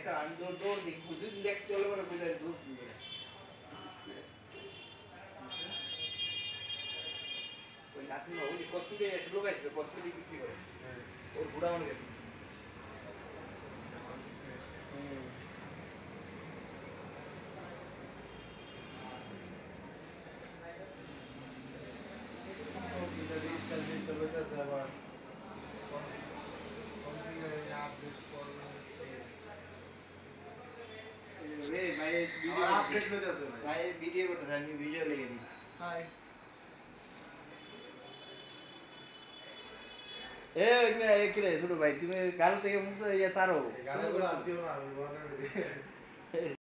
একটা আমি দৌড় দিই বুঝুন দেখ চলে করে বুঝাই দৌড় দিই ওই নাসিম ওই কসমেটিক একটা লোক আছে কসমেটিক বিক্রি করে ওর বুড়া মনে গেছে ভাই ভিডিও করতেছে আমি ভিডিও লিখে দিচ্ছি হাই এ ওইখানে কি রে ছোট ভাই তুমি গাল থেকে মুখ দিয়ে তারো গালে করে দিও না